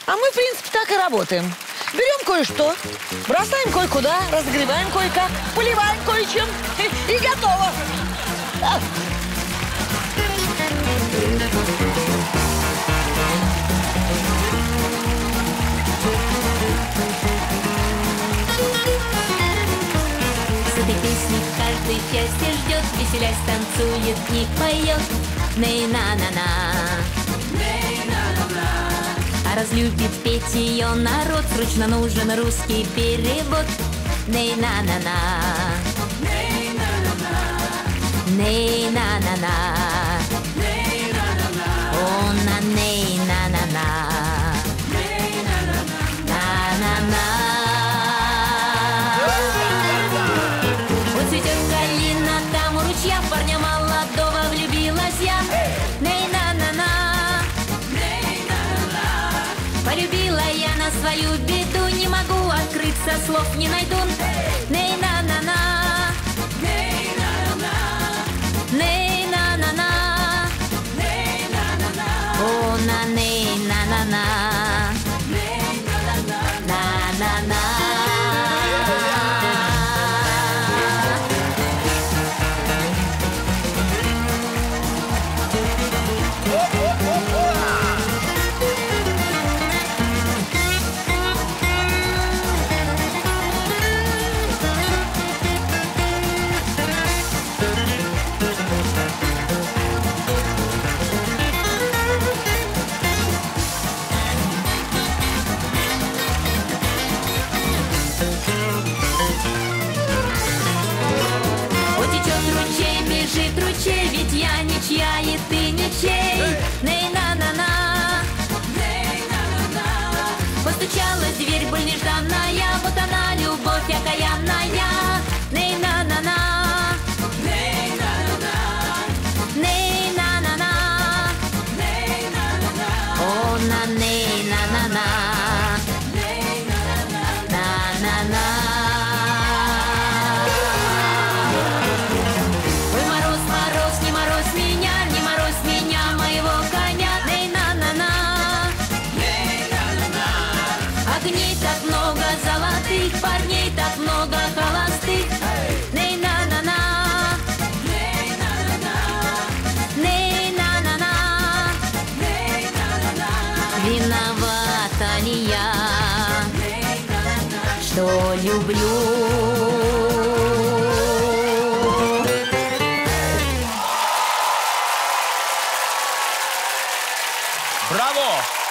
А мы, в принципе, так и работаем. Берем кое-что, бросаем кое-куда, разогреваем кое-как, поливаем кое-чем и готово. С этой песни каждый счастье ждет, веселясь, танцует и поет. Ней-на-на-на, ней-на-на-на. А разлюбит петь ее народ, срочно нужен русский перевод. Ней-на-на-на, ней-на-на-на, ней-на-на-на, ней-на-на-на. О, на ней-на-на-на, ней-на-на-на, на-на-на. Вот цветет калина там у ручья, парня молодого влюбилась я. Ней-на-на-на, ней-на-на-на. Полюбила я на свою беду, не могу открыться, слов не найду. Ней-на-на-на, ней-на-на-на, ней-на-на-на, ней-на-на-на. О, на ней-на-на-на, ней-на-на-на, на-на-на. Бежит ручей, ведь я ничья, и ты ничей. Ней-на-на-на, ней-на-на-на. Постучалась в дверь боль нежданная, вот она, любовь окаянная. Ней-на-на-на, ней-на-на-на, ней-на-на-на, ней-на-на-на. О, на ней-на-на-на, ней-на-на-на, на-на-на. Огней так много золотых, парней так много холостых. Ней-на-на-на, ней-на-на-на, ней-на-на-на, ней-на-на-на. Виновата ли я, что люблю? Браво!